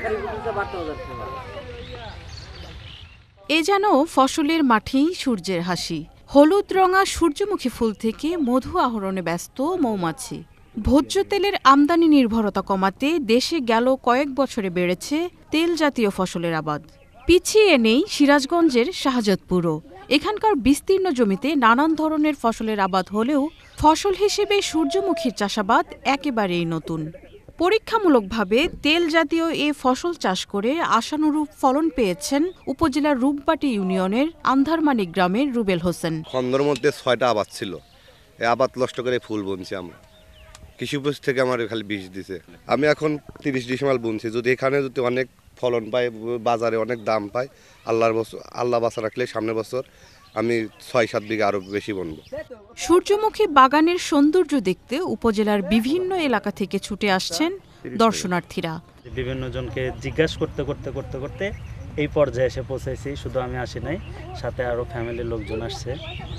এ যেন ফসলের মাঠেই সূর্যের হাসি। হলুদ রঙা সূর্যমুখী ফুল থেকে মধু আহরণে ব্যস্ত মৌমাছি। ভোজ্য তেলের আমদানি নির্ভরতা কমাতে দেশে গেল কয়েক বছরে বেড়েছে তেল জাতীয় ফসলের আবাদ। পিছিয়ে নেই সিরাজগঞ্জের শাহজাদপুরও। এখানকার বিস্তীর্ণ জমিতে নানান ধরনের ফসলের আবাদ হলেও ফসল হিসেবে সূর্যমুখীর চাষাবাদ একেবারেই নতুন। পরীক্ষামূলকভাবে তেল জাতীয় এ ফসল চাষ করে আশানুরূপ ফলন পেয়েছেন উপজেলার রূপবাটি ইউনিয়নের আন্ধারমানিক গ্রামের রুবেল হোসেন। খন্দর মধ্যে 6টা আবাদ ছিল, এই আবাদ নষ্ট করে ফুল বুনছি আমরা। কৃষি অফিস থেকে আমার খালি বীজ দিছে। আমি এখন 30 ডিসেম্বর বুনছি। যদি এখানে যদি অনেক ফলন পাই, বাজারে অনেক দাম পাই, আল্লাহ বাঁচা রাখলে সামনের বছর আমি 6-7 বিঘা আরো বেশি বুনব। সূর্যমুখী বাগানের সৌন্দর্য দেখতে উপজেলার বিভিন্ন এলাকা থেকে ছুটে আসছেন দর্শনার্থীরা। বিভিন্ন জনকে জিজ্ঞাসা করতে করতে এই পর্যায়ে এসে পৌঁছেছি। শুধু আমি আসি নাই, সাথে আরো ফ্যামিলির লোকজন আসছে।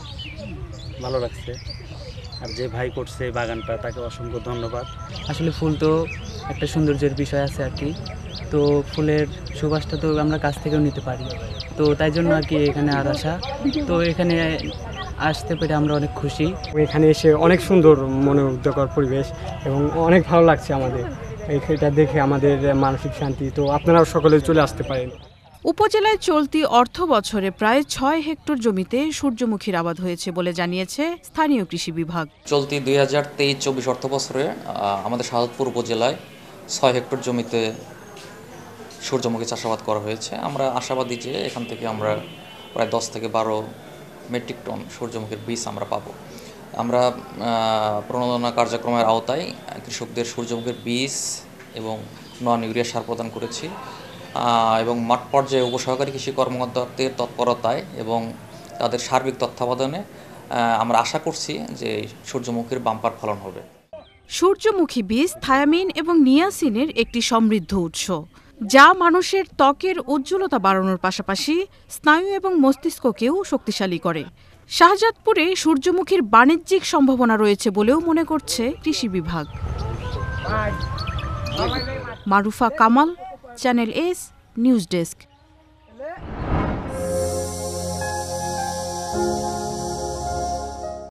ভালো লাগছে। আর যে ভাই করছে এই বাগানটা, তাকে অসংখ্য ধন্যবাদ। আসলে ফুল তো একটা সৌন্দর্যের বিষয় আছে আর কি, তো ফুলের সুবাসটা তো আমরা কাছ থেকেও নিতে পারি, তো তাই জন্য আর কি এখানে আর আসা। তো এখানে আসতে পেরে আমরা অনেক খুশি। এখানে এসে অনেক সুন্দর মনোমুগ্ধকর পরিবেশ এবং অনেক ভালো লাগছে আমাদের এটা দেখে, আমাদের মানসিক শান্তি। তো আপনারাও সকলে চলে আসতে পারেন। উপজেলায় চলতি অর্থ বছরে প্রায় 6 হেক্টর জমিতে সূর্যমুখীর আবাদ হয়েছে বলে জানিয়েছে স্থানীয় কৃষি বিভাগ। চলতি 2023-24 অর্থ বছরে আমাদের শাহজাদপুর উপজেলায় 6 হেক্টর জমিতে সূর্যমুখী চাষাবাদ করা হয়েছে। আমরা আশাবাদী যে এখান থেকে আমরা প্রায় 10 থেকে 12 মেট্রিক টন সূর্যমুখীর বীজ আমরা পাবো। আমরা প্রণোদনা কার্যক্রমের আওতায় কৃষকদের সূর্যমুখীর বীজ এবং নন ইউরিয়া সার প্রদান করেছি এবং মাঠ পর্যায়ে উপসহকারী কৃষি কর্মকর্তাদের তৎপরতায় এবং তাদের সার্বিক তত্ত্বাবধানে আমরা আশা করছি যে সূর্যমুখীর বাম্পার ফলন হবে। সূর্যমুখী বীজ থায়ামিন এবং নিয়াসিনের একটি সমৃদ্ধ উৎস, যা মানুষের ত্বকের উজ্জ্বলতা বাড়ানোর পাশাপাশি স্নায়ু এবং মস্তিষ্ককেও শক্তিশালী করে। শাহজাদপুরে সূর্যমুখীর বাণিজ্যিক সম্ভাবনা রয়েছে বলেও মনে করছে কৃষি বিভাগ। Marufa Kamal, channel S news desk.